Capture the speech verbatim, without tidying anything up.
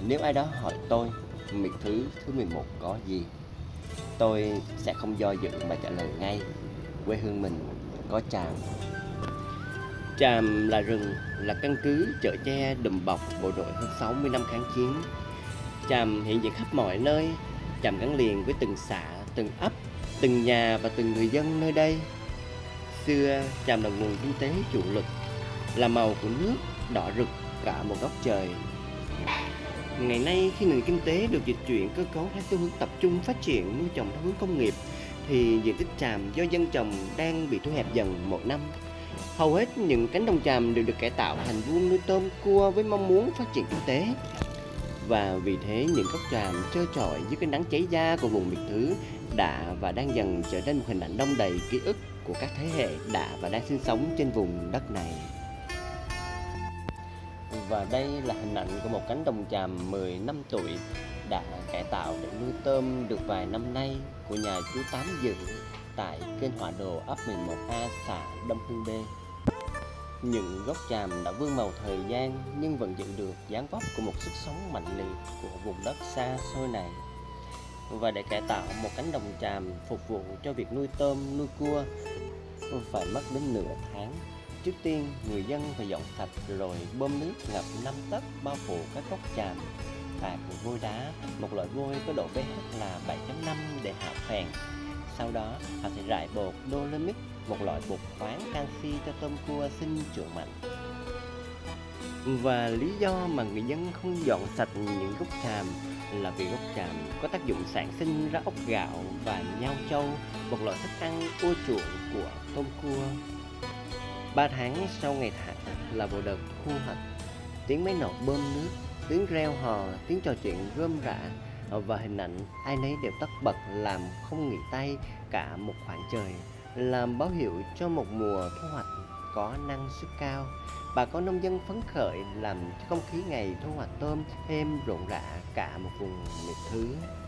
Nếu ai đó hỏi tôi miệt thứ thứ mười một có gì, tôi sẽ không do dự mà trả lời ngay: quê hương mình có Tràm. Tràm là rừng, là căn cứ chở che đùm bọc bộ đội hơn sáu mươi năm kháng chiến. Tràm hiện diện khắp mọi nơi. Tràm gắn liền với từng xã, từng ấp, từng nhà và từng người dân nơi đây. Xưa, Tràm là nguồn kinh tế chủ lực, là màu của nước đỏ rực cả một góc trời. Ngày nay, khi nền kinh tế được dịch chuyển cơ cấu theo xu hướng tập trung phát triển nuôi trồng theo hướng công nghiệp, thì diện tích tràm do dân trồng đang bị thu hẹp dần mỗi năm. Hầu hết những cánh đồng tràm đều được cải tạo thành vuông nuôi tôm cua với mong muốn phát triển kinh tế. Và vì thế những gốc tràm trơ trọi dưới cái nắng cháy da của vùng miệt thứ đã và đang dần trở nên một hình ảnh đong đầy ký ức của các thế hệ đã và đang sinh sống trên vùng đất này. Và đây là hình ảnh của một cánh đồng tràm mười năm tuổi đã cải tạo để nuôi tôm được vài năm nay của nhà chú Tám Dự tại kênh Hỏa Đồ ấp mười một A xã Đông Hưng B. Những gốc tràm đã vương màu thời gian nhưng vẫn giữ được dáng vóc của một sức sống mạnh liệt của vùng đất xa xôi này. Và để cải tạo một cánh đồng tràm phục vụ cho việc nuôi tôm, nuôi cua phải mất đến nửa tháng. Trước tiên, người dân phải dọn sạch rồi bơm nước ngập năm tấc bao phủ các gốc tràm, tạt vôi đá, một loại vôi có độ pH là bảy chấm năm để hạ phèn. Sau đó, họ sẽ rải bột Dolomit, một loại bột khoáng canxi cho tôm cua sinh trưởng mạnh. Và lý do mà người dân không dọn sạch những gốc tràm là vì gốc tràm có tác dụng sản sinh ra ốc gạo và nhao trâu, một loại thức ăn ưa chuộng của tôm cua. Ba tháng sau ngày thả là vào đợt thu hoạch. Tiếng máy nổ bơm nước, tiếng reo hò, tiếng trò chuyện rôm rả và hình ảnh ai nấy đều tất bật làm không nghỉ tay cả một khoảng trời, làm báo hiệu cho một mùa thu hoạch có năng suất cao. Bà con nông dân phấn khởi làm cho không khí ngày thu hoạch tôm êm rộn rã cả một vùng miệt thứ.